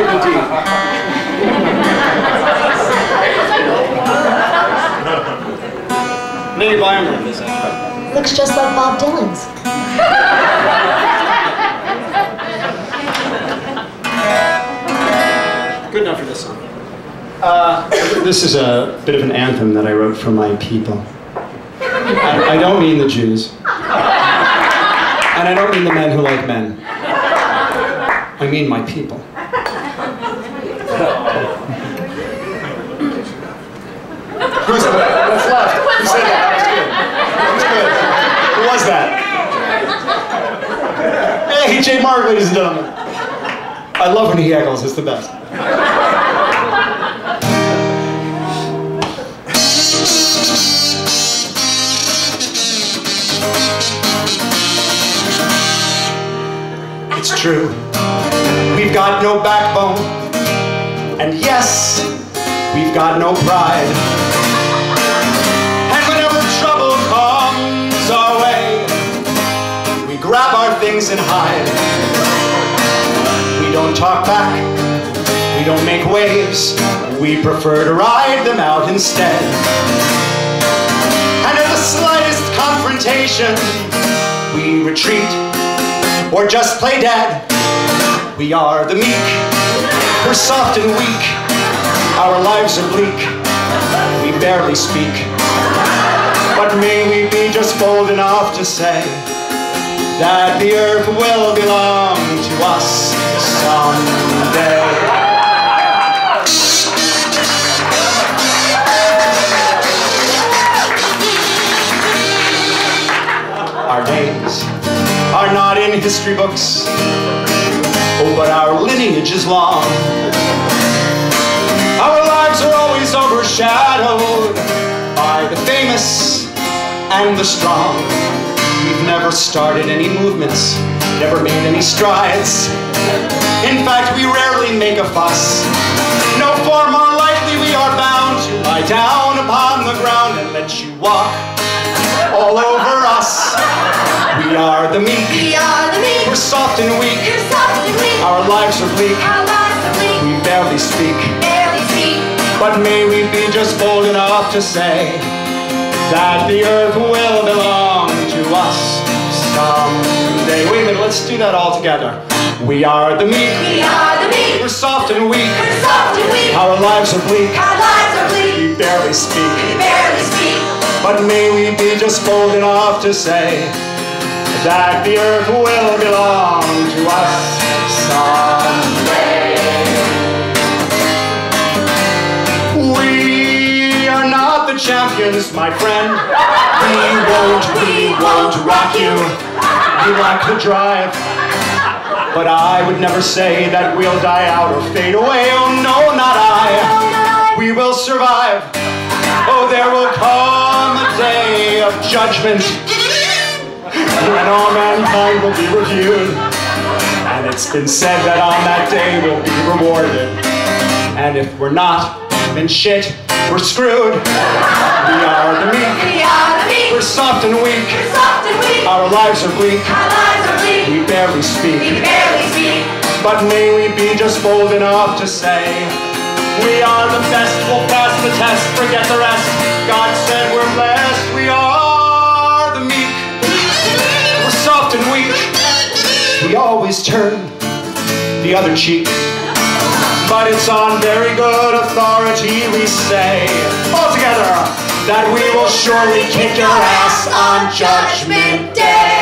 did indeed. Maybe buy him one of this actually. Looks just like Bob Dylan's. Good enough for this song. This is a bit of an anthem that I wrote for my people. I don't mean the Jews. And I don't mean the men who like men. I mean my people. Who's that? What's left? Who said that? That was good. Who was that? Hey, J. Mark, ladies and gentlemen. I love when he heckles, it's the best. It's true, we've got no backbone, and yes, we've got no pride. And whenever trouble comes our way, we grab our things and hide. We don't talk back, we don't make waves, we prefer to ride them out instead. And at the slightest confrontation, we retreat or just play dead. We are the meek, we're soft and weak, our lives are bleak, we barely speak. But may we be just bold enough to say that the earth will belong to us someday. Our names are not in history books, oh, but our lineage is long. Our lives are always overshadowed by the famous and the strong. We've never started any movements, never made any strides. In fact, we rarely make a fuss. No, far more likely we are bound to lie down upon the ground and let you walk all over us. We are the meek. We are the meek. We're soft and weak. We're soft and weak. Our lives are bleak. Our lives are bleak. We barely speak. Barely speak. But may we be just bold enough to say that the earth will belong to us someday. Wait a minute, let's do that all together. We are the meek. We are the meek. We're soft and weak. We're soft and weak. Our lives are bleak. Our lives are bleak. We barely speak. We barely speak. But may we be just bold enough to say that the earth will belong to us someday. We are not the champions, my friend. We won't rock you. We lack the drive. But I would never say that we'll die out or fade away. Oh no, not I. We will survive. Oh, there will come a day of judgment when all mankind will be reviewed. And it's been said that on that day we'll be rewarded. And if we're not, then shit, we're screwed. We are the meek. We are the meek. We're soft and weak. We're soft and weak. Our lives are bleak. Our lives are bleak. We barely speak. We barely speak. But may we be just bold enough to say we are the best, we'll pass the test, forget the rest. God said we're blessed, we are the meek. We're soft and weak, we always turn the other cheek. But it's on very good authority we say, all together, that we will surely kick your ass on Judgment Day.